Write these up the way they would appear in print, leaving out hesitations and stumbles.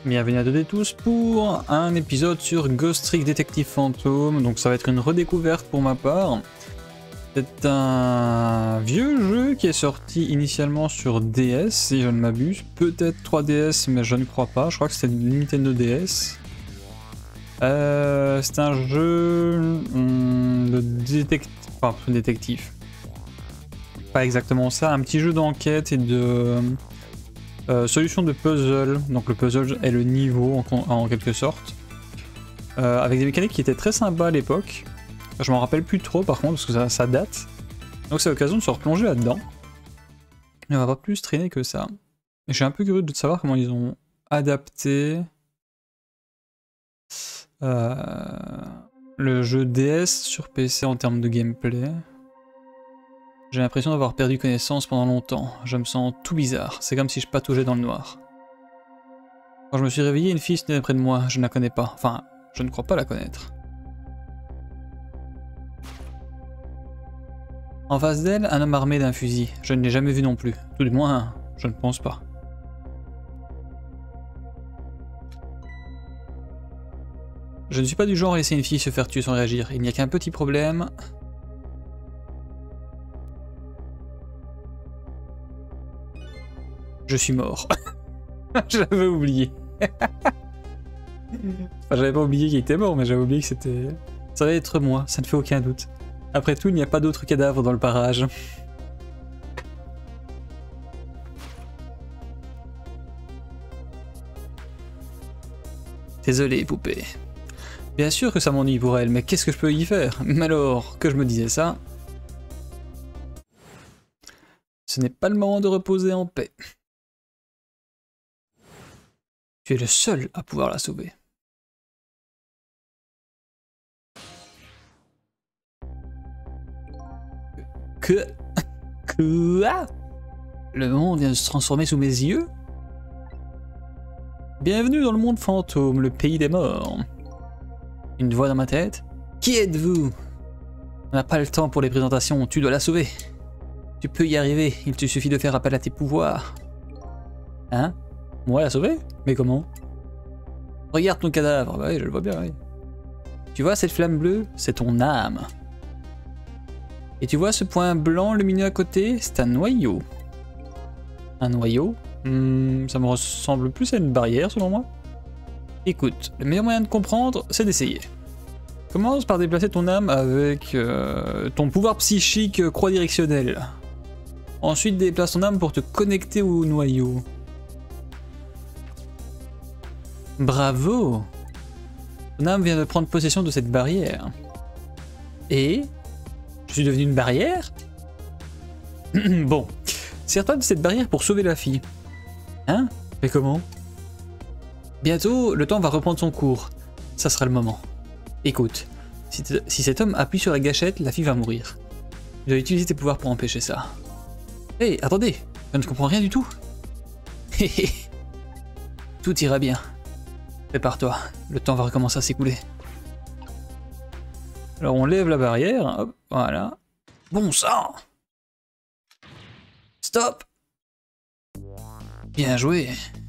Bienvenue à toutes et tous pour un épisode sur Ghost Trick Detective Phantom. Donc ça va être une redécouverte pour ma part. C'est un vieux jeu qui est sorti initialement sur DS si je ne m'abuse. Peut-être 3DS mais je ne crois pas. Je crois que c'était Nintendo DS. C'est un jeu de détective. Pas exactement ça. Un petit jeu d'enquête et de... solution de puzzle, donc le puzzle est le niveau en quelque sorte, avec des mécaniques qui étaient très sympas à l'époque. Je m'en rappelle plus trop par contre parce que ça date, donc c'est l'occasion de se replonger là-dedans. Et on va pas plus traîner que ça. Et je suis un peu curieux de savoir comment ils ont adapté le jeu DS sur PC en termes de gameplay. J'ai l'impression d'avoir perdu connaissance pendant longtemps. Je me sens tout bizarre. C'est comme si je pataugeais dans le noir. Quand je me suis réveillé, une fille se tenait près de moi. Je ne la connais pas. Enfin, je ne crois pas la connaître. En face d'elle, un homme armé d'un fusil. Je ne l'ai jamais vu non plus. Tout du moins, je ne pense pas. Je ne suis pas du genre à laisser une fille se faire tuer sans réagir. Il n'y a qu'un petit problème. Je suis mort. J'avais oublié. Enfin, j'avais pas oublié qu'il était mort, mais j'avais oublié que c'était... Ça va être moi, ça ne fait aucun doute. Après tout, il n'y a pas d'autres cadavres dans le parage. Désolé, poupée. Bien sûr que ça m'ennuie pour elle, mais qu'est-ce que je peux y faire? Mais alors, que je me disais ça... Ce n'est pas le moment de reposer en paix. Tu es le seul à pouvoir la sauver. Quoi? Le monde vient de se transformer sous mes yeux? Bienvenue dans le monde fantôme, le pays des morts. Une voix dans ma tête. Qui êtes-vous? On n'a pas le temps pour les présentations, tu dois la sauver. Tu peux y arriver, il te suffit de faire appel à tes pouvoirs. Hein? Moi la sauver? Mais comment? Regarde ton cadavre, bah oui, je le vois bien, oui. Tu vois cette flamme bleue? C'est ton âme. Et tu vois ce point blanc lumineux à côté? C'est un noyau. Un noyau? Ça me ressemble plus à une barrière selon moi. Écoute, le meilleur moyen de comprendre, c'est d'essayer. Commence par déplacer ton âme avec ton pouvoir psychique croix directionnelle. Ensuite déplace ton âme pour te connecter au noyau. Bravo! Ton âme vient de prendre possession de cette barrière. Et... je suis devenu une barrière? Bon. Sers-toi de cette barrière pour sauver la fille. Hein? Mais comment? Bientôt, le temps va reprendre son cours. Ça sera le moment. Écoute, si cet homme appuie sur la gâchette, la fille va mourir. Tu dois utiliser tes pouvoirs pour empêcher ça. Hé, attendez! Je ne comprends rien du tout. Hé hé. Tout ira bien. Prépare-toi, le temps va recommencer à s'écouler. Alors on lève la barrière, hop, voilà. Bon sang! Stop! Bien joué.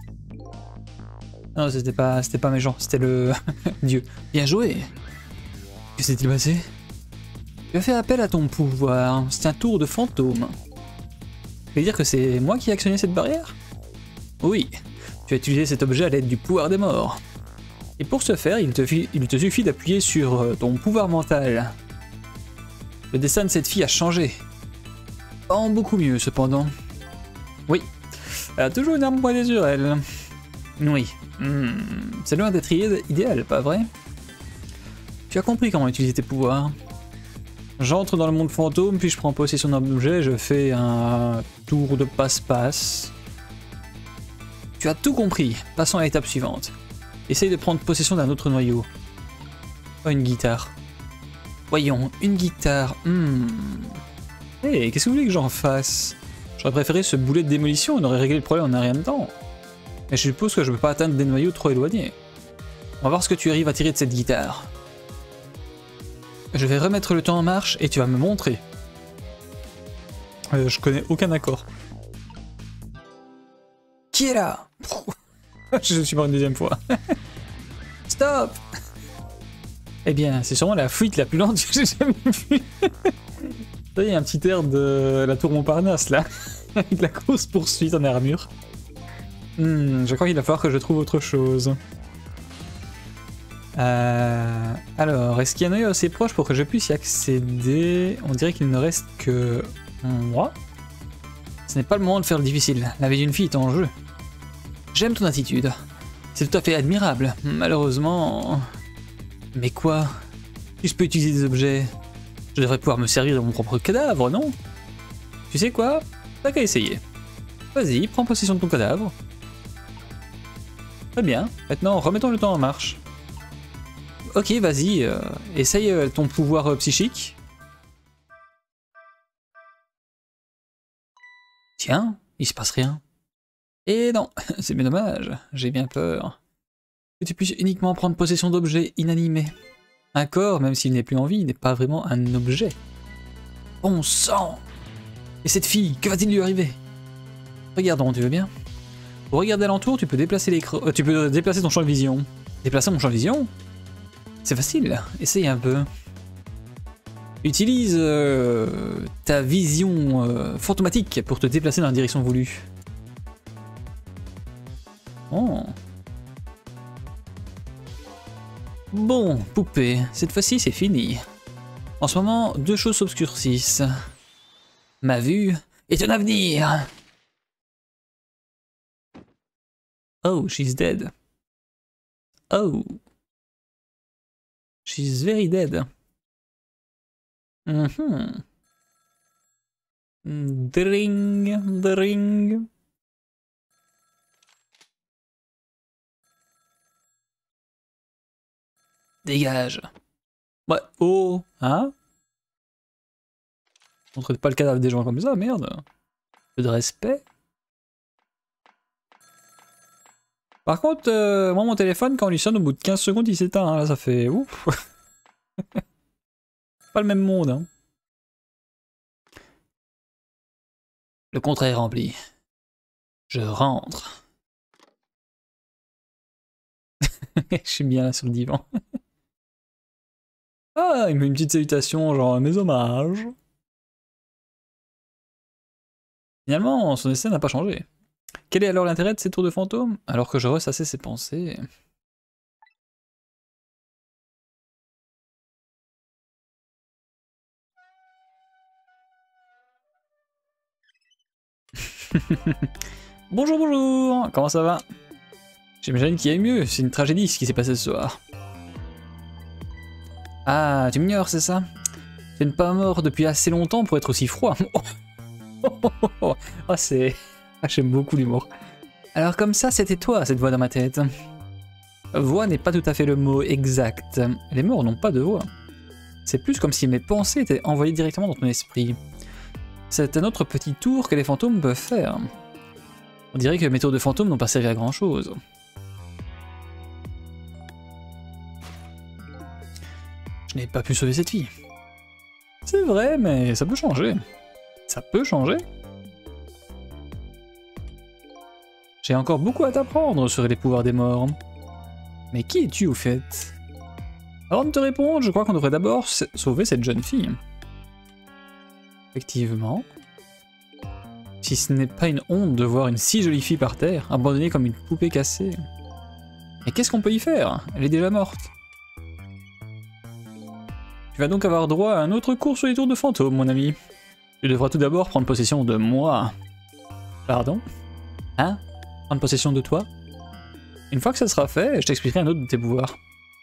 Non, c'était pas méchant, c'était le dieu. Bien joué. Que s'est-il passé? Tu as fait appel à ton pouvoir, c'est un tour de fantôme. Tu veux dire que c'est moi qui ai actionné cette barrière? Oui, tu as utilisé cet objet à l'aide du pouvoir des morts. Et pour ce faire, il te suffit d'appuyer sur ton pouvoir mental. Le destin de cette fille a changé. En beaucoup mieux cependant. Oui, elle a toujours une arme pointée sur elle. Oui, c'est loin d'être idéal, pas vrai? Tu as compris comment utiliser tes pouvoirs. J'entre dans le monde fantôme, puis je prends possession d'un objet, je fais un tour de passe-passe. Tu as tout compris, passons à l'étape suivante. Essaye de prendre possession d'un autre noyau. Oh, une guitare. Voyons, une guitare. Hey, qu'est-ce que vous voulez que j'en fasse? J'aurais préféré ce boulet de démolition, on aurait réglé le problème en un rien de temps. Mais je suppose que je ne peux pas atteindre des noyaux trop éloignés. On va voir ce que tu arrives à tirer de cette guitare. Je vais remettre le temps en marche et tu vas me montrer. Je connais aucun accord. Qui est là? Je suis mort une deuxième fois. Stop. Eh bien, c'est sûrement la fuite la plus lente que j'ai jamais vue. Il y a un petit air de la tour Montparnasse là, avec la course poursuite en armure. Je crois qu'il va falloir que je trouve autre chose. Alors, est-ce qu'il y en a eu assez proche pour que je puisse y accéder? On dirait qu'il ne reste que moi. Ce n'est pas le moment de faire le difficile, la vie d'une fille est en jeu. J'aime ton attitude. C'est tout à fait admirable. Malheureusement... Mais quoi? Si je peux utiliser des objets, je devrais pouvoir me servir de mon propre cadavre, non? Tu sais quoi? T'as qu'à essayer. Vas-y, prends possession de ton cadavre. Très bien, maintenant remettons le temps en marche. Ok, vas-y, essaye ton pouvoir psychique. Tiens, il se passe rien. Et non, c'est bien dommage, j'ai bien peur. Que tu puisses uniquement prendre possession d'objets inanimés. Un corps, même s'il n'est plus en vie, n'est pas vraiment un objet. Bon sang! Et cette fille, que va-t-il lui arriver? Regardons, tu veux bien? Pour regarder alentour, tu peux déplacer l'écran. Tu peux déplacer ton champ de vision. Déplacer mon champ de vision? C'est facile, essaye un peu. Utilise ta vision fantomatique pour te déplacer dans la direction voulue. Oh. Bon, poupée, cette fois-ci c'est fini. En ce moment, deux choses s'obscurcissent. Ma vue et ton avenir. Oh, she's dead. Oh. She's very dead. Dring, dring. Dégage. Ouais, oh, hein? On traite pas le cadavre des gens comme ça, merde. Un peu de respect. Par contre, moi mon téléphone, quand on lui sonne, au bout de 15 secondes, il s'éteint. Hein. Là, ça fait ouf. Pas le même monde. Hein. Le contrat est rempli. Je rentre. Je suis bien là sur le divan. Ah, il me met une petite salutation, genre mes hommages. Finalement, son destin n'a pas changé. Quel est alors l'intérêt de ces tours de fantômes? Alors que je ressassais ses pensées. Bonjour, bonjour. Comment ça va? J'imagine qu'il y a mieux, c'est une tragédie ce qui s'est passé ce soir. Ah, tu m'ignores, c'est ça? Tu n'es pas mort depuis assez longtemps pour être aussi froid. Oh, c'est... Ah, j'aime beaucoup l'humour. Alors comme ça, c'était toi, cette voix dans ma tête. Voix n'est pas tout à fait le mot exact. Les morts n'ont pas de voix. C'est plus comme si mes pensées étaient envoyées directement dans ton esprit. C'est un autre petit tour que les fantômes peuvent faire. On dirait que mes tours de fantômes n'ont pas servi à grand chose. Je n'ai pas pu sauver cette fille. C'est vrai, mais ça peut changer. Ça peut changer. J'ai encore beaucoup à t'apprendre sur les pouvoirs des morts. Mais qui es-tu au fait? Avant de te répondre, je crois qu'on devrait d'abord sauver cette jeune fille. Effectivement. Si ce n'est pas une honte de voir une si jolie fille par terre, abandonnée comme une poupée cassée. Et qu'est-ce qu'on peut y faire? Elle est déjà morte. Tu vas donc avoir droit à un autre cours sur les tours de fantômes, mon ami. Tu devras tout d'abord prendre possession de moi. Pardon? Hein? Prendre possession de toi? Une fois que ça sera fait, je t'expliquerai un autre de tes pouvoirs.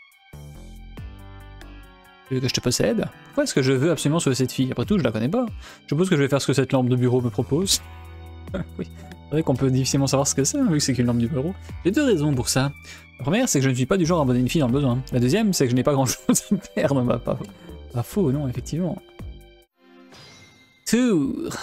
Tu veux que je te possède? Pourquoi est-ce que je veux absolument sauver cette fille? Après tout, je la connais pas. Je suppose que je vais faire ce que cette lampe de bureau me propose. Oui, c'est vrai qu'on peut difficilement savoir ce que c'est, vu que c'est qu'une lampe de bureau. J'ai deux raisons pour ça. La première, c'est que je ne suis pas du genre à abandonner une fille dans le besoin. La deuxième, c'est que je n'ai pas grand-chose à perdre. Bah, pas faux, non, effectivement. Tour.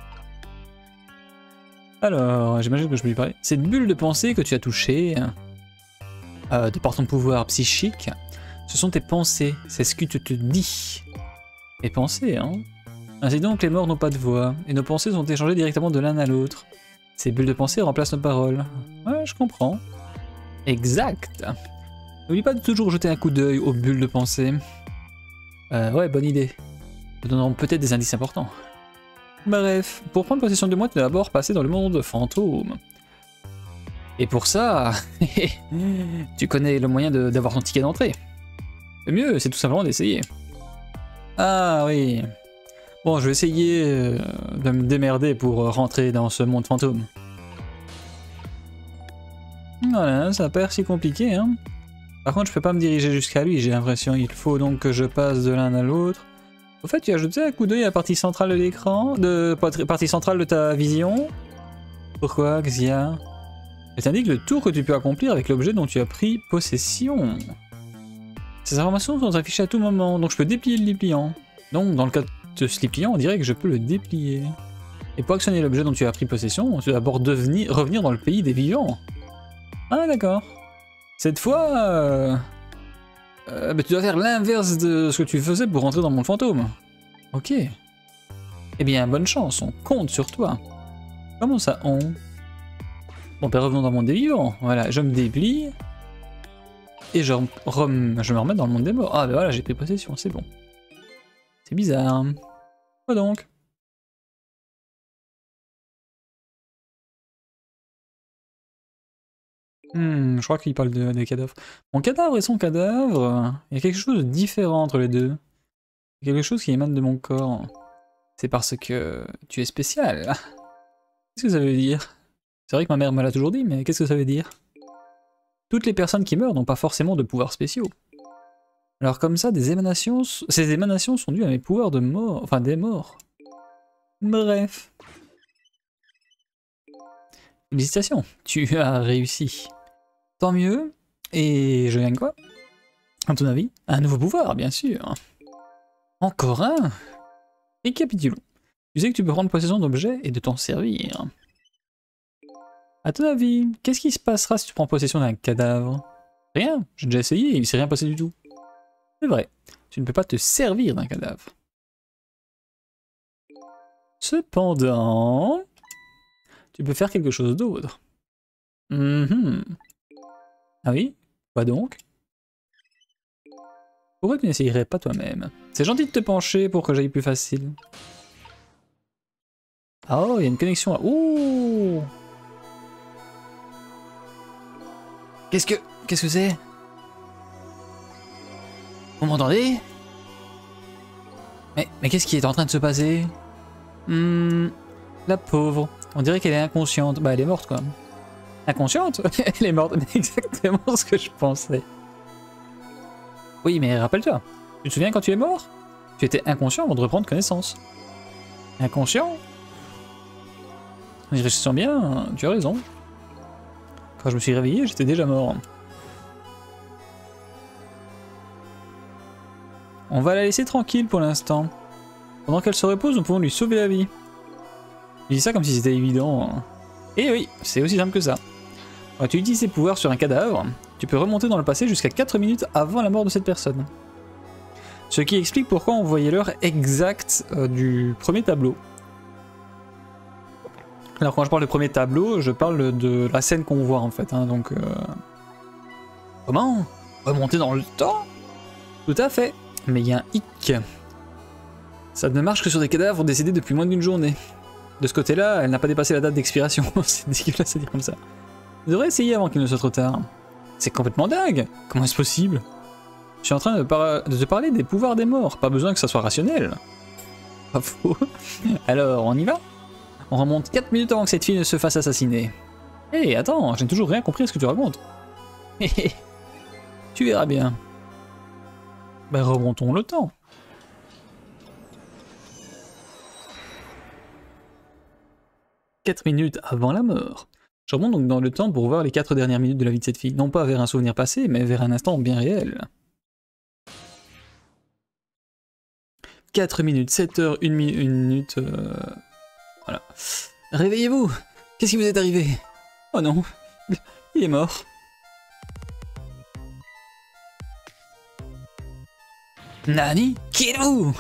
Alors, j'imagine que je peux lui parler. Cette bulle de pensée que tu as touchée, de par ton pouvoir psychique, ce sont tes pensées, c'est ce que tu te dis. Tes pensées, hein. Ainsi donc, les morts n'ont pas de voix, et nos pensées sont échangées directement de l'un à l'autre. Ces bulles de pensée remplacent nos paroles. Ouais, je comprends. Exact. N'oublie pas de toujours jeter un coup d'œil aux bulles de pensée. Ouais, bonne idée. Nous donnerons peut-être des indices importants. Bref, pour prendre possession de moi, tu dois d'abord passer dans le monde fantôme. Et pour ça, tu connais le moyen d'avoir ton ticket d'entrée. Le mieux, c'est tout simplement d'essayer. Ah oui. Bon, je vais essayer de me démerder pour rentrer dans ce monde fantôme. Voilà, ça n'a pas l'air si compliqué, hein. Par contre, je peux pas me diriger jusqu'à lui, j'ai l'impression. Il faut donc que je passe de l'un à l'autre. Au fait, tu as jeté un coup d'œil à la partie centrale de l'écran, partie centrale de ta vision. Pourquoi, qu'est-ce qu'il y a? Elle t'indique le tour que tu peux accomplir avec l'objet dont tu as pris possession. Ces informations sont affichées à tout moment, donc je peux déplier le dépliant. Donc, dans le cas de ce dépliant, on dirait que je peux le déplier. Et pour actionner l'objet dont tu as pris possession, tu dois d'abord revenir dans le pays des vivants. Ah, d'accord. Cette fois, bah, tu dois faire l'inverse de ce que tu faisais pour rentrer dans mon fantôme. Ok. Eh bien, bonne chance, on compte sur toi. Comment ça, on? Bon, ben revenons dans le monde des vivants. Voilà, je me déplie. Et je me remets dans le monde des morts. Ah, ben voilà, j'ai pris possession, c'est bon. C'est bizarre. Quoi donc? Je crois qu'il parle des cadavres. Mon cadavre et son cadavre, il y a quelque chose de différent entre les deux. Il y a quelque chose qui émane de mon corps. C'est parce que tu es spécial. Qu'est-ce que ça veut dire? C'est vrai que ma mère me l'a toujours dit, mais qu'est-ce que ça veut dire? Toutes les personnes qui meurent n'ont pas forcément de pouvoirs spéciaux. Alors comme ça, ces émanations sont dues à mes pouvoirs de mort, enfin des morts. Bref. Félicitations, tu as réussi. Tant mieux. Et je gagne quoi? À ton avis? Un nouveau pouvoir, bien sûr. Encore un? Récapitulons. Tu sais que tu peux prendre possession d'objets et de t'en servir. À ton avis, qu'est-ce qui se passera si tu prends possession d'un cadavre? Rien, j'ai déjà essayé, il ne s'est rien passé du tout. C'est vrai, tu ne peux pas te servir d'un cadavre. Cependant, tu peux faire quelque chose d'autre. Ah oui? Quoi donc? Pourquoi tu n'essayerais pas toi-même? C'est gentil de te pencher pour que j'aille plus facile. Oh, il y a une connexion là. Ouh! Qu'est-ce que c'est? Vous m'entendez? Mais qu'est-ce qui est en train de se passer? La pauvre. On dirait qu'elle est inconsciente. Bah, elle est morte, quoi. Inconsciente? Elle est morte. Exactement ce que je pensais. Oui, mais rappelle-toi. Tu te souviens quand tu es mort? Tu étais inconscient avant de reprendre connaissance. Inconscient? Je sens bien, tu as raison. Quand je me suis réveillé, j'étais déjà mort. On va la laisser tranquille pour l'instant. Pendant qu'elle se repose, nous pouvons lui sauver la vie. Je dis ça comme si c'était évident. Et oui, c'est aussi simple que ça. Quand tu utilises ses pouvoirs sur un cadavre, tu peux remonter dans le passé jusqu'à 4 minutes avant la mort de cette personne. Ce qui explique pourquoi on voyait l'heure exacte du premier tableau. Alors quand je parle de premier tableau, je parle de la scène qu'on voit en fait. Hein, donc, comment? Remonter dans le temps? Tout à fait. Mais il y a un hic. Ça ne marche que sur des cadavres décédés depuis moins d'une journée. De ce côté-là, elle n'a pas dépassé la date d'expiration. C'est dégueulasse à dire comme ça. Je devrais essayer avant qu'il ne soit trop tard. C'est complètement dingue. Comment est-ce possible? Je suis en train de te parler des pouvoirs des morts. Pas besoin que ça soit rationnel. Pas faux. Alors, on y va? On remonte 4 minutes avant que cette fille ne se fasse assassiner. Hé, attends, je n'ai toujours rien compris à ce que tu racontes. Tu verras bien. Ben, remontons le temps. « 4 minutes avant la mort. Je remonte donc dans le temps pour voir les 4 dernières minutes de la vie de cette fille, non pas vers un souvenir passé, mais vers un instant bien réel. 4 minutes, 7 heures, 1 minute... Voilà. Réveillez-vous! Qu'est-ce qui vous est arrivé? Oh non, il est mort. Nani? Qui êtes-vous?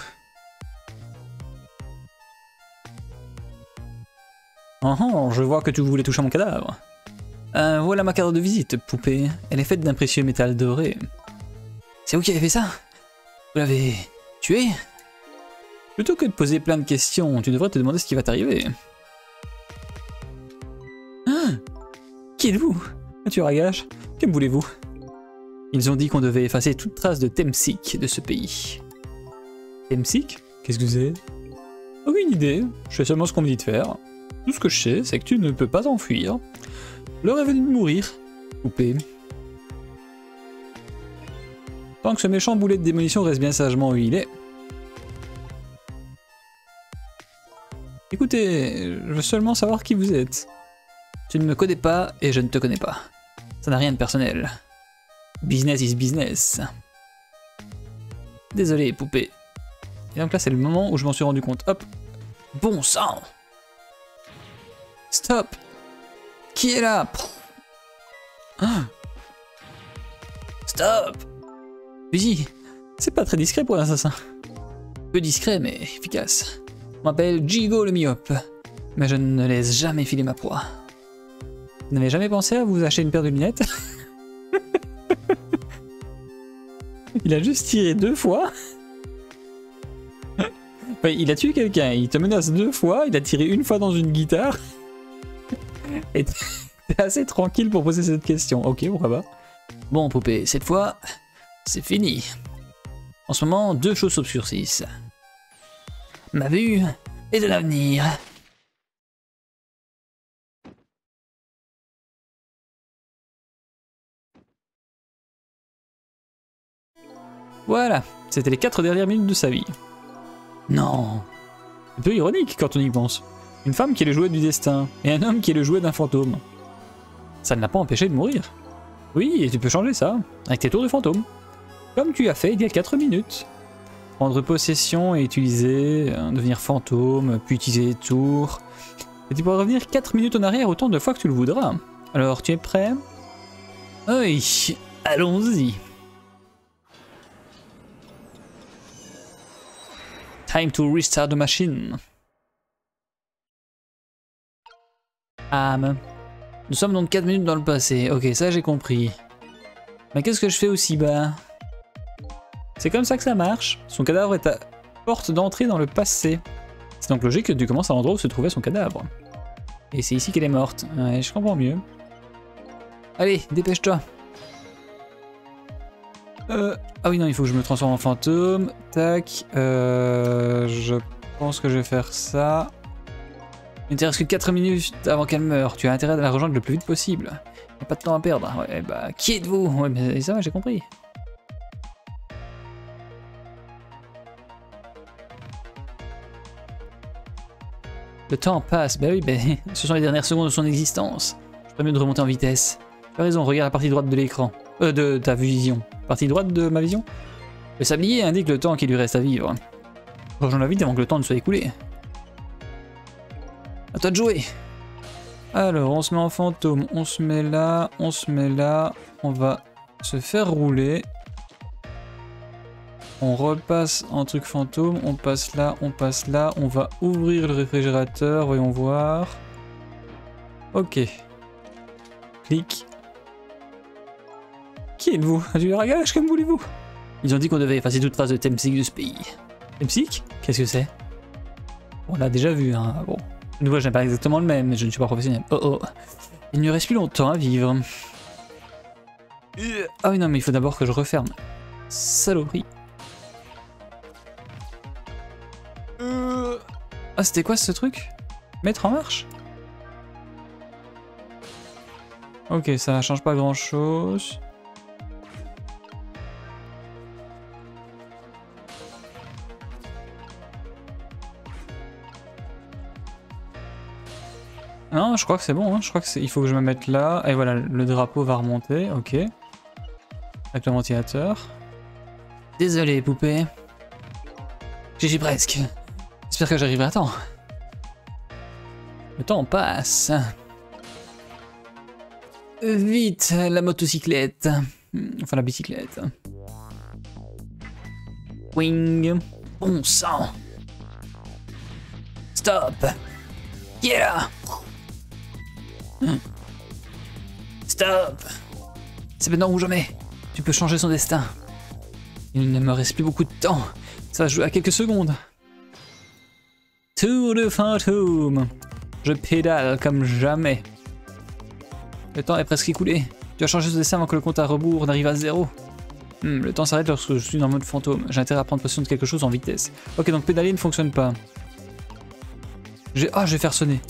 Oh, je vois que tu voulais toucher mon cadavre. Voilà ma carte de visite, poupée. Elle est faite d'un précieux métal doré. C'est vous qui avez fait ça? Vous l'avez tué? Plutôt que de poser plein de questions, tu devrais te demander ce qui va t'arriver. Ah, qui êtes-vous? Un tueur à gages? Que me voulez-vous? Ils ont dit qu'on devait effacer toute trace de Temsik de ce pays. Temsik? Qu'est-ce que c'est? Aucune idée, je fais seulement ce qu'on me dit de faire. Tout ce que je sais, c'est que tu ne peux pas t'enfuir. L'heure est venue de mourir, poupée. Tant que ce méchant boulet de démolition reste bien sagement où il est. Écoutez, je veux seulement savoir qui vous êtes. Tu ne me connais pas et je ne te connais pas. Ça n'a rien de personnel. Business is business. Désolé, poupée. Et donc là, c'est le moment où je m'en suis rendu compte. Hop. Bon sang! Stop! Qui est là? Ah. Stop! Fusil! C'est pas très discret pour un assassin. Peu discret, mais efficace. Je m'appelle Jigo le myope, mais je ne laisse jamais filer ma proie. Vous n'avez jamais pensé à vous acheter une paire de lunettes? Il a juste tiré 2 fois. Ouais, il a tué quelqu'un, il te menace 2 fois, il a tiré 1 fois dans une guitare. Et t'es assez tranquille pour poser cette question. Ok, pourquoi pas. Bon, poupée, cette fois, c'est fini. En ce moment, 2 choses s'obscurcissent. Ma vue et de l'avenir. Voilà, c'était les 4 dernières minutes de sa vie. Non. Un peu ironique quand on y pense. Une femme qui est le jouet du destin, et un homme qui est le jouet d'un fantôme. Ça ne l'a pas empêché de mourir. Oui, et tu peux changer ça, avec tes tours de fantôme. Comme tu as fait il y a 4 minutes. Prendre possession et utiliser, devenir fantôme, puis utiliser les tours. Et tu pourras revenir 4 minutes en arrière autant de fois que tu le voudras. Alors, tu es prêt? Oui, allons-y. Time to restart the machine. Nous sommes donc 4 minutes dans le passé. Ok, ça j'ai compris. Mais qu'est-ce que je fais aussi bas? C'est comme ça que ça marche. Son cadavre est à porte d'entrée dans le passé. C'est donc logique que tu commences à l'endroit où se trouvait son cadavre. Et c'est ici qu'elle est morte. Ouais, je comprends mieux. Allez, dépêche-toi. Ah oui, non, il faut que je me transforme en fantôme. Tac. Je pense que je vais faire ça. Il ne te reste que 4 minutes avant qu'elle meure. Tu as intérêt à la rejoindre le plus vite possible. Il n'y a pas de temps à perdre. Ouais, bah, qui êtes-vous? Ouais, mais ça va, j'ai compris. Le temps passe. Bah oui, bah, ce sont les dernières secondes de son existence. Je ferais mieux de remonter en vitesse. Tu as raison, regarde la partie droite de l'écran. De ta vision. Partie droite de ma vision? Le sablier indique le temps qui lui reste à vivre. Rejoins-la vite avant que le temps ne soit écoulé. À toi de jouer. Alors, on se met en fantôme, on se met là, on se met là. On va se faire rouler. On repasse en truc fantôme, on passe là, on passe là. On va ouvrir le réfrigérateur, voyons voir. Ok. Clic. Qui êtes-vous? Un tueur à gages, comme voulez-vous? Ils ont dit qu'on devait effacer toute trace de Temsik de ce pays. Temsik? Qu'est-ce que c'est? On l'a déjà vu, hein. Bon. De nouveau, je n'ai pas exactement le même, mais je ne suis pas professionnel. Oh oh. Il ne reste plus longtemps à vivre. Ah oui, non, mais il faut d'abord que je referme. Saloperie. Ah, c'était quoi ce truc? Mettre en marche? Ok, ça change pas grand chose. Non, je crois que c'est bon, hein. Je crois qu'il faut que je me mette là. Et voilà, le drapeau va remonter, ok. Avec le ventilateur. Désolé, poupée. J'y suis presque. J'espère que j'arriverai à temps. Le temps passe. Vite, la motocyclette. Enfin, la bicyclette. Wing. Bon sang. Stop. Qui est là? Stop! C'est maintenant ou jamais. Tu peux changer son destin. Il ne me reste plus beaucoup de temps. Ça va jouer à quelques secondes. Tour de fantôme. Je pédale comme jamais. Le temps est presque écoulé. Tu as changé ce dessin avant que le compte à rebours n'arrive à 0. Le temps s'arrête lorsque je suis dans le mode fantôme. J'ai intérêt à prendre possession de quelque chose en vitesse. Ok, donc pédaler ne fonctionne pas. Ah, je vais faire sonner.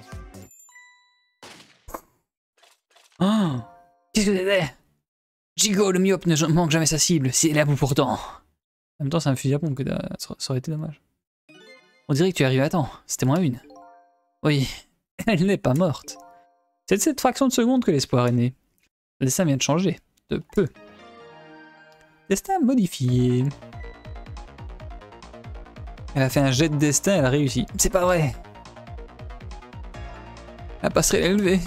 Oh, qu'est-ce que c'était? Jigo, le myope, ne manque jamais sa cible. C'est là pour pourtant. En même temps, c'est un fusil à pompe, ça aurait été dommage. On dirait que tu es arrivé à temps. C'était moins une. Oui, elle n'est pas morte. C'est de cette fraction de seconde que l'espoir est né. Le destin vient de changer. De peu. Destin modifié. Elle a fait un jet de destin, elle a réussi. C'est pas vrai. La passerelle est élevée.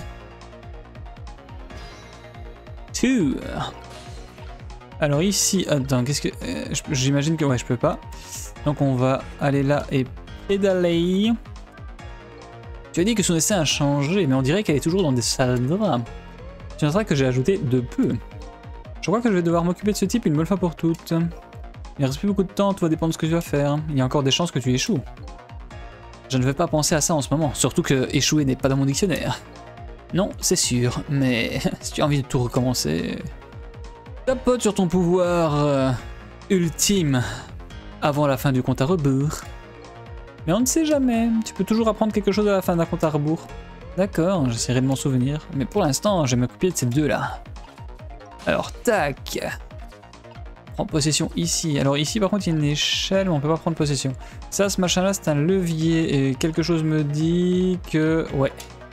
Tour. Alors ici, attends, qu'est-ce que... j'imagine que ouais, je peux pas. Donc on va aller là et pédaler. Tu as dit que son dessin a changé, mais on dirait qu'elle est toujours dans des salles de draps. Tu noteras que j'ai ajouté de peu. Je crois que je vais devoir m'occuper de ce type une bonne fois pour toutes. Il ne reste plus beaucoup de temps, tout va dépendre de ce que tu vas faire. Il y a encore des chances que tu échoues. Je ne vais pas penser à ça en ce moment, surtout que échouer n'est pas dans mon dictionnaire. Non, c'est sûr, mais si tu as envie de tout recommencer... Tapote sur ton pouvoir ultime avant la fin du compte à rebours. Mais on ne sait jamais, tu peux toujours apprendre quelque chose à la fin d'un compte à rebours. D'accord, j'essaierai de m'en souvenir, mais pour l'instant, je vais m'occuper de ces deux-là. Alors, tac. Prends possession ici. Alors ici, par contre, il y a une échelle, mais on peut pas prendre possession. Ça, ce machin-là, c'est un levier, et quelque chose me dit que... Ouais.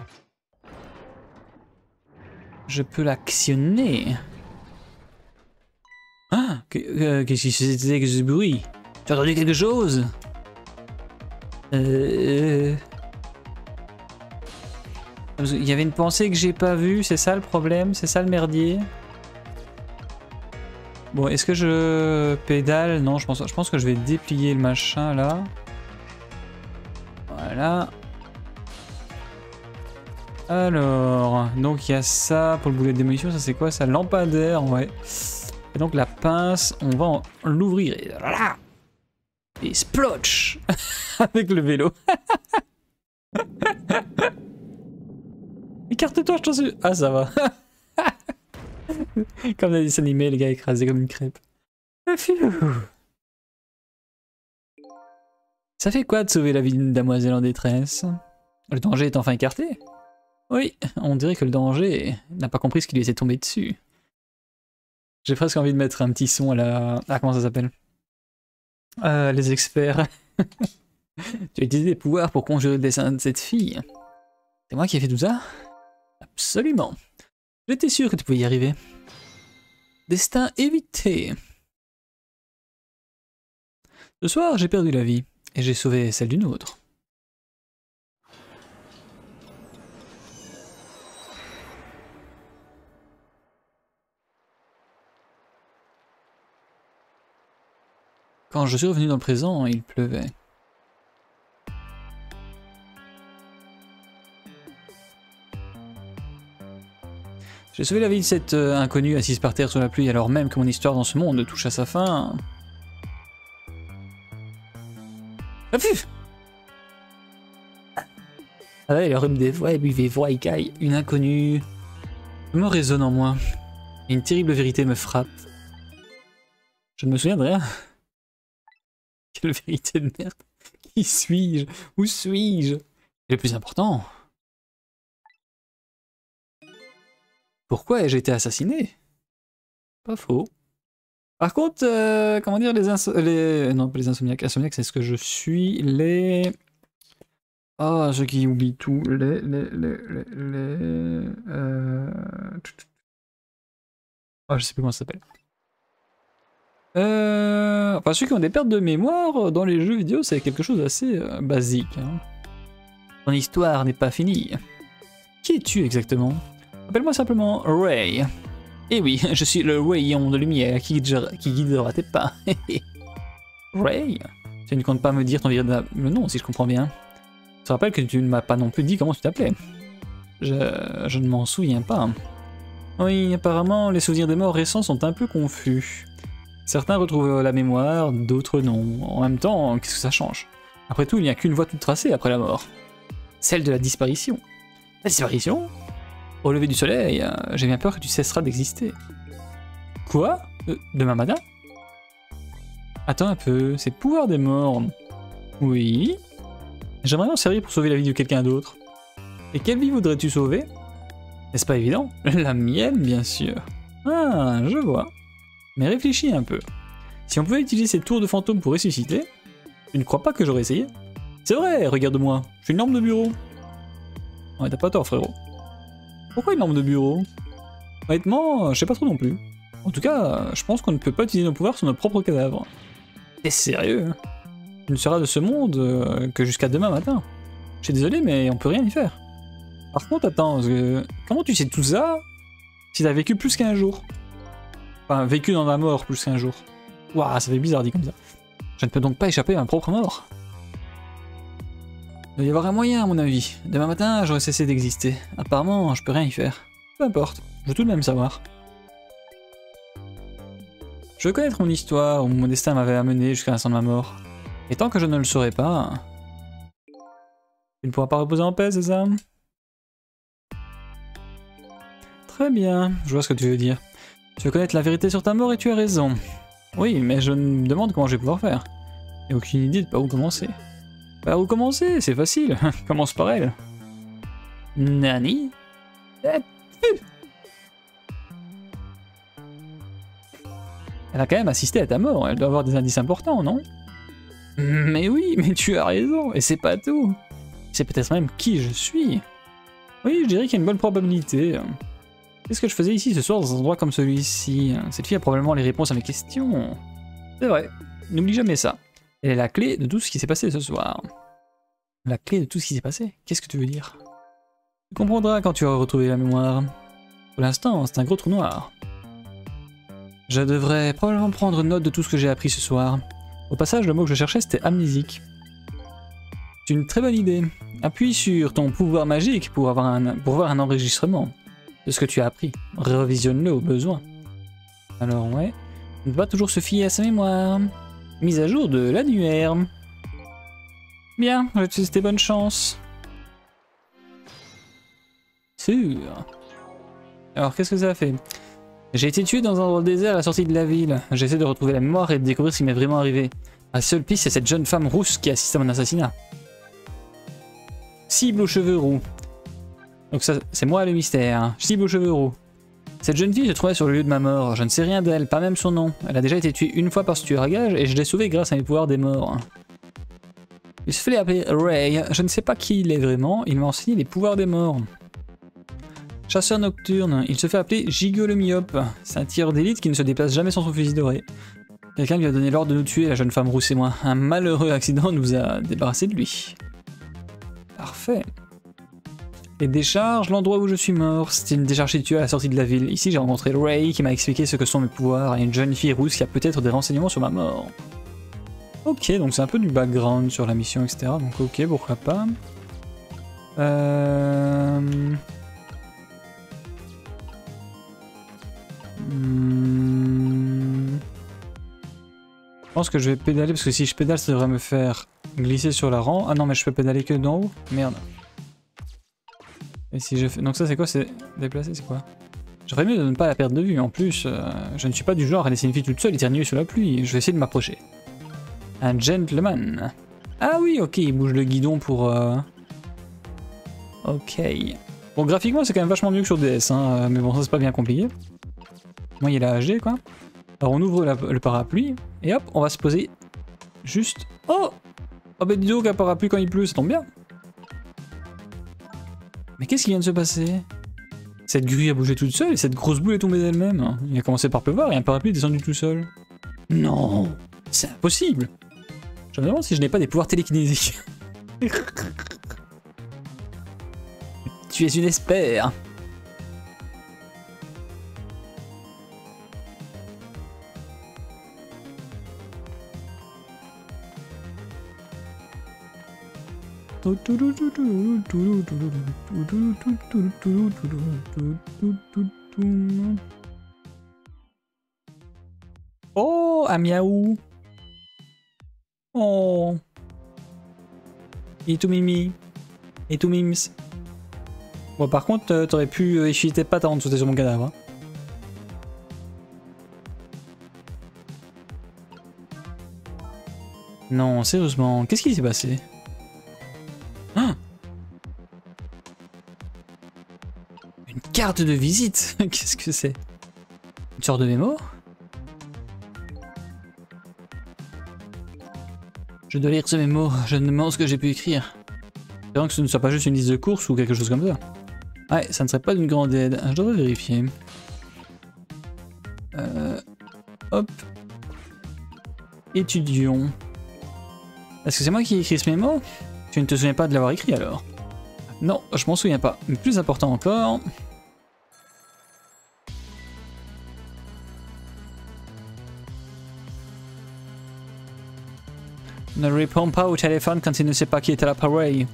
Je peux l'actionner. Ah, qu'est-ce que c'était que ce bruit? Tu as entendu quelque chose? Il y avait une pensée que j'ai pas vue, c'est ça le problème, c'est ça le merdier. Bon, est-ce que je pédale? Non, je pense que je vais déplier le machin là. Voilà. Alors, donc il y a ça pour le boulet de démolition, ça c'est quoi ça? Lampadaire, ouais. Et donc la pince, on va l'ouvrir et voilà. Et splotch avec le vélo. Écarte-toi, je t'en suis. Ah, ça va. Comme dans les dessins animés, les gars écrasés comme une crêpe. Ça fait quoi de sauver la vie d'une damoiselle en détresse? Le danger est enfin écarté? Oui, on dirait que le danger n'a pas compris ce qui lui était tombé dessus. J'ai presque envie de mettre un petit son à la... Ah, comment ça s'appelle? Les experts. Tu as utilisé des pouvoirs pour conjurer le destin de cette fille. C'est moi qui ai fait tout ça? Absolument. J'étais sûr que tu pouvais y arriver. Destin évité. Ce soir, j'ai perdu la vie, et j'ai sauvé celle d'une autre. Quand je suis revenu dans le présent, il pleuvait. J'ai sauvé la vie de cette inconnue assise par terre sous la pluie alors même que mon histoire dans ce monde touche à sa fin. Ah, puf! Ah ouais, le rhume des voix et buvez voix écaille. Une inconnue me résonne en moi. Et une terrible vérité me frappe. Je ne me souviens de rien. Quelle vérité de merde. Qui suis-je? Où suis-je? Et le plus important... Pourquoi ai-je été assassiné? Pas faux. Par contre, comment dire, non, pas les insomniaques. Insomniaques, c'est ce que je suis. Les... Oh, ceux qui oublient tout. Oh, je sais plus comment ça s'appelle. Enfin, ceux qui ont des pertes de mémoire dans les jeux vidéo, c'est quelque chose d'assez basique. Hein. Ton histoire n'est pas finie. Qui es-tu exactement? Appelle-moi simplement Ray. Eh oui, je suis le rayon de lumière qui guidera tes pas. Ray? Tu ne comptes pas me dire ton véritable nom, si je comprends bien. Je te rappelle que tu ne m'as pas non plus dit comment tu t'appelais. Je ne m'en souviens pas. Oui, apparemment, les souvenirs des morts récents sont un peu confus. Certains retrouvent la mémoire, d'autres non. En même temps, qu'est-ce que ça change? Après tout, il n'y a qu'une voie toute tracée après la mort. Celle de la disparition. La disparition? Au lever du soleil, j'ai bien peur que tu cesseras d'exister. Quoi? Demain matin? Attends un peu, c'est le pouvoir des morts. Oui. J'aimerais m'en servir pour sauver la vie de quelqu'un d'autre. Et quelle vie voudrais-tu sauver? N'est-ce pas évident? La mienne, bien sûr. Ah, je vois. Mais réfléchis un peu. Si on pouvait utiliser ces tours de fantômes pour ressusciter, tu ne crois pas que j'aurais essayé? C'est vrai, regarde-moi, je suis une lampe de bureau. Ouais, t'as pas tort, frérot. Pourquoi une lampe de bureau? Honnêtement, je sais pas trop non plus. En tout cas, je pense qu'on ne peut pas utiliser nos pouvoirs sur nos propres cadavres. T'es sérieux? Tu ne seras de ce monde que jusqu'à demain matin. Je suis désolé, mais on peut rien y faire. Par contre, attends, comment tu sais tout ça si t'as vécu plus qu'un jour? Enfin, vécu dans la mort plus qu'un jour. Waouh, ça fait bizarre dit comme ça. Je ne peux donc pas échapper à ma propre mort. Il doit y avoir un moyen, à mon avis. Demain matin, j'aurais cessé d'exister. Apparemment, je peux rien y faire. Peu importe, je veux tout de même savoir. Je veux connaître mon histoire, où mon destin m'avait amené jusqu'à l'instant de ma mort. Et tant que je ne le saurai pas... Tu ne pourras pas reposer en paix, c'est ça? Très bien, je vois ce que tu veux dire. Tu veux connaître la vérité sur ta mort et tu as raison. Oui, mais je me demande comment je vais pouvoir faire. J'ai aucune idée de par où commencer. Par où commencer? C'est facile. Commence par elle. Nani? Elle a quand même assisté à ta mort, elle doit avoir des indices importants, non? Mais oui, mais tu as raison, et c'est pas tout. C'est peut-être même qui je suis. Oui, je dirais qu'il y a une bonne probabilité. Qu'est-ce que je faisais ici ce soir dans un endroit comme celui-ci? Cette fille a probablement les réponses à mes questions. C'est vrai, n'oublie jamais ça. Elle est la clé de tout ce qui s'est passé ce soir. La clé de tout ce qui s'est passé? Qu'est-ce que tu veux dire? Tu comprendras quand tu auras retrouvé la mémoire. Pour l'instant, c'est un gros trou noir. Je devrais probablement prendre note de tout ce que j'ai appris ce soir. Au passage, le mot que je cherchais, c'était amnésique. C'est une très bonne idée. Appuie sur ton pouvoir magique pour voir un enregistrement de ce que tu as appris. Revisionne-le au besoin. Alors ouais, on ne peut pas toujours se fier à sa mémoire. Mise à jour de l'annuaire. Bien, je vais te souhaiter bonne chance. Sûr. Alors qu'est-ce que ça fait? J'ai été tué dans un endroit désert à la sortie de la ville. J'essaie de retrouver la mémoire et de découvrir ce qui m'est vraiment arrivé. Ma seule piste, c'est cette jeune femme rousse qui assiste à mon assassinat. Cible aux cheveux roux. Donc ça, c'est moi le mystère. Cible aux cheveux roux. Cette jeune fille se trouvait sur le lieu de ma mort. Je ne sais rien d'elle, pas même son nom. Elle a déjà été tuée une fois par ce tueur à gages et je l'ai sauvée grâce à mes pouvoirs des morts. Il se fait appeler Ray. Je ne sais pas qui il est vraiment. Il m'a enseigné les pouvoirs des morts. Chasseur nocturne. Il se fait appeler Gigot le myope. C'est un tireur d'élite qui ne se déplace jamais sans son fusil doré. Quelqu'un lui a donné l'ordre de nous tuer, la jeune femme rousse et moi. Un malheureux accident nous a débarrassé de lui. Parfait. Les décharges, l'endroit où je suis mort. C'était une décharge située à la sortie de la ville. Ici, j'ai rencontré Ray qui m'a expliqué ce que sont mes pouvoirs et une jeune fille rousse qui a peut-être des renseignements sur ma mort. Ok, donc c'est un peu du background sur la mission, etc. Donc ok, pourquoi pas. Je pense que je vais pédaler parce que si je pédale, ça devrait me faire glisser sur la rampe. Ah non, mais je peux pédaler que d'en haut. Merde. Et si je fais... Donc ça, c'est quoi? C'est déplacer, c'est quoi? J'aurais mieux de ne pas la perdre de vue. En plus, je ne suis pas du genre à laisser une fille toute seule éternuer sous la pluie. Je vais essayer de m'approcher. Un gentleman. Ah oui, ok, il bouge le guidon pour... Ok. Bon, graphiquement, c'est quand même vachement mieux que sur DS, hein, mais bon, ça c'est pas bien compliqué. Moi, il y a la HG, quoi. Alors, on ouvre le parapluie, et hop, on va se poser juste... Oh! Oh, bah dis donc, un parapluie quand il pleut, ça tombe bien. Mais qu'est-ce qui vient de se passer? Cette grue a bougé toute seule, et cette grosse boule est tombée d'elle-même. Il a commencé par pleuvoir, et un parapluie est descendu tout seul. Non! C'est impossible! Je me demande si je n'ai pas des pouvoirs télékinésiques. Tu es une espère. poum. Oh, un miaou. Oh. Il est tout mimi. Et tout mims. Bon, par contre, t'aurais pu essuyer tes pattes avant de sauter sur mon cadavre. Hein. Non, sérieusement, qu'est-ce qui s'est passé? Ah, une carte de visite. Qu'est-ce que c'est? Une sorte de mémo? Je dois lire ce mémo, je me demande ce que j'ai pu écrire. Espérons que ce ne soit pas juste une liste de courses ou quelque chose comme ça. Ouais, ça ne serait pas d'une grande aide. Je devrais vérifier. Hop. Étudions. Est-ce que c'est moi qui ai écrit ce mémo? Tu ne te souviens pas de l'avoir écrit alors? Non, je m'en souviens pas. Mais plus important encore... Ne réponds pas au téléphone quand il ne sait pas qui est à l'appareil.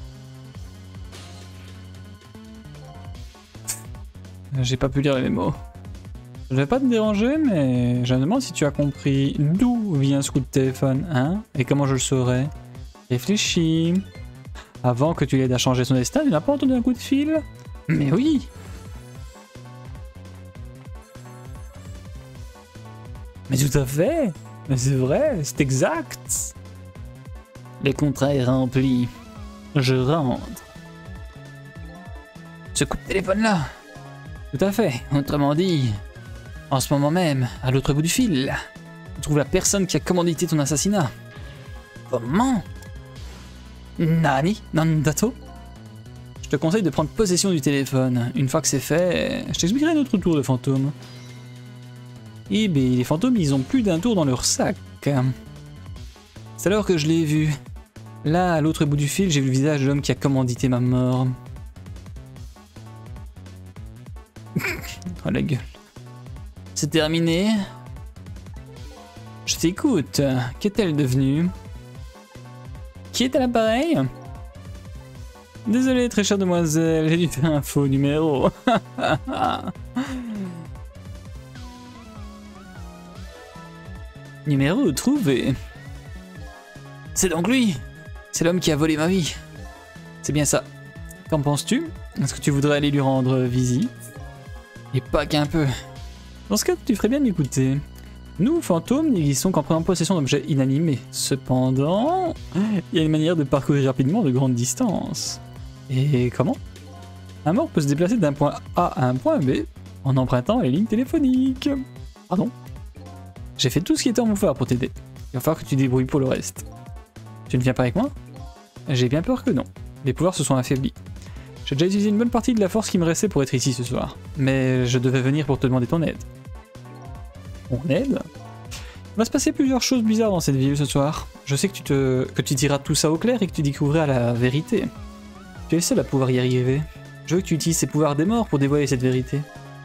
J'ai pas pu lire les mots. Je vais pas te déranger, mais je me demande si tu as compris d'où vient ce coup de téléphone, hein? Et comment je le saurais? Réfléchis. Avant que tu l'aides à changer son destin, tu n'as pas entendu un coup de fil? Mais oui! Mais tout à fait! Mais c'est vrai, c'est exact! Le contrat est rempli. Je rentre. Ce coup de téléphone là. Tout à fait. Autrement dit, en ce moment même, à l'autre bout du fil, tu trouves la personne qui a commandité ton assassinat. Comment? Nani? Nandato? Je te conseille de prendre possession du téléphone. Une fois que c'est fait, je t'expliquerai notre tour de fantôme. Eh bien, les fantômes, ils ont plus d'un tour dans leur sac. C'est alors que je l'ai vu. Là, à l'autre bout du fil, j'ai vu le visage de l'homme qui a commandité ma mort. Oh la gueule. C'est terminé. Je t'écoute. Qu'est-elle devenue? Qui est à l'appareil? Désolé, très chère demoiselle, j'ai dû faire un faux numéro. Numéro trouvé. C'est donc lui. C'est l'homme qui a volé ma vie. C'est bien ça. Qu'en penses-tu? Est-ce que tu voudrais aller lui rendre visite? Et pas qu'un peu. Dans ce cas, tu ferais bien de m'écouter. Nous, fantômes, n'existons qu'en prenant possession d'objets inanimés. Cependant, il y a une manière de parcourir rapidement de grandes distances. Et comment? Un mort peut se déplacer d'un point A à un point B en empruntant les lignes téléphoniques. Pardon? J'ai fait tout ce qui était en mon pouvoir pour t'aider. Il va falloir que tu te débrouilles pour le reste. Tu ne viens pas avec moi? J'ai bien peur que non. Les pouvoirs se sont affaiblis. J'ai déjà utilisé une bonne partie de la force qui me restait pour être ici ce soir. Mais je devais venir pour te demander ton aide. Mon aide? Il va se passer plusieurs choses bizarres dans cette ville ce soir. Je sais que tu diras tout ça au clair et que tu découvriras la vérité. Tu es seul à pouvoir y arriver. Je veux que tu utilises ces pouvoirs des morts pour dévoiler cette vérité.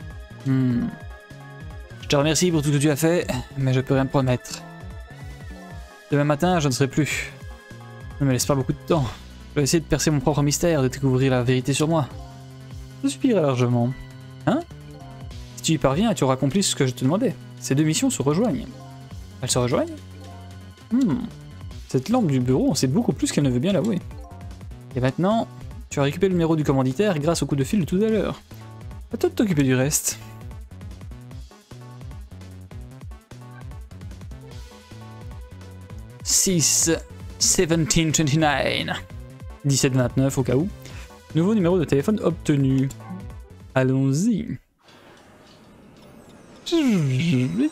Je te remercie pour tout ce que tu as fait, mais je peux rien te promettre. Demain matin, je ne serai plus. Ne me laisse pas beaucoup de temps. Je vais essayer de percer mon propre mystère, de découvrir la vérité sur moi. Ça suffirait largement. Hein? Si tu y parviens, tu auras accompli ce que je te demandais. Ces deux missions se rejoignent. Elles se rejoignent? Cette lampe du bureau en sait beaucoup plus qu'elle ne veut bien l'avouer. Et maintenant, tu as récupéré le numéro du commanditaire grâce au coup de fil de tout à l'heure. À toi de t'occuper du reste. « 6 1729 » 1729 au cas où. Nouveau numéro de téléphone obtenu. Allons-y. Est-ce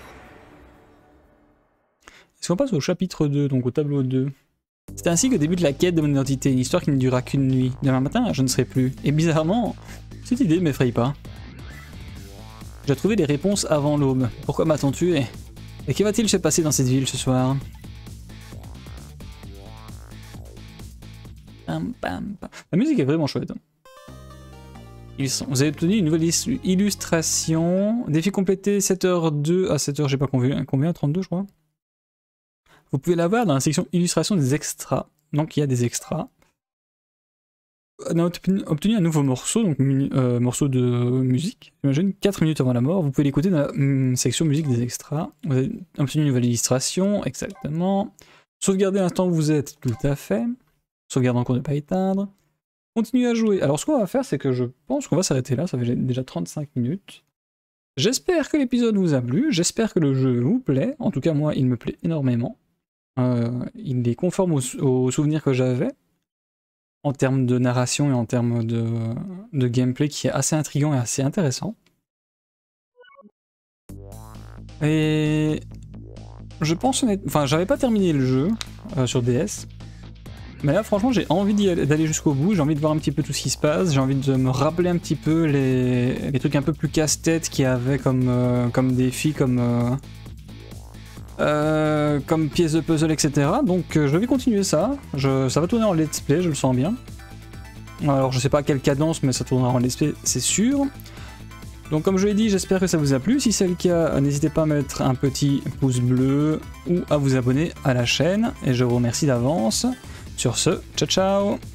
qu'on passe au chapitre 2, donc au tableau 2? C'est ainsi que débute la quête de mon identité, une histoire qui ne durera qu'une nuit. Demain matin, je ne serai plus. Et bizarrement, cette idée ne m'effraie pas. J'ai trouvé les réponses avant l'aube. Pourquoi m'a-t-on tué? Et que va-t-il se passer dans cette ville ce soir? La musique est vraiment chouette. Vous avez obtenu une nouvelle illustration. Défi complété 7h02 à 7h, j'ai pas combien, 32 je crois. Vous pouvez la voir dans la section illustration des extras. Donc il y a des extras. on a obtenu un nouveau morceau, donc morceau de musique, j'imagine, 4 minutes avant la mort. Vous pouvez l'écouter dans la section musique des extras. Vous avez obtenu une nouvelle illustration, exactement. Sauvegarder l'instant où vous êtes, tout à fait. Sauvegarde en cours de ne pas éteindre. Continuez à jouer. Alors ce qu'on va faire, c'est que je pense qu'on va s'arrêter là, ça fait déjà 35 minutes. J'espère que l'épisode vous a plu, j'espère que le jeu vous plaît. En tout cas, moi, il me plaît énormément. Il est conforme aux souvenirs que j'avais, en termes de narration et en termes de gameplay, qui est assez intriguant et assez intéressant. Et je pense enfin, j'avais pas terminé le jeu sur DS, mais là franchement j'ai envie d'aller jusqu'au bout, j'ai envie de voir un petit peu tout ce qui se passe, j'ai envie de me rappeler un petit peu les trucs un peu plus casse-tête qu'il y avait comme défis, comme pièces de puzzle, etc. Donc je vais continuer ça, ça va tourner en let's play, je le sens bien. Alors je sais pas à quelle cadence, mais ça tournera en let's play, c'est sûr. Donc comme je l'ai dit, j'espère que ça vous a plu. Si c'est le cas, n'hésitez pas à mettre un petit pouce bleu ou à vous abonner à la chaîne. Et je vous remercie d'avance. Sur ce, ciao ciao!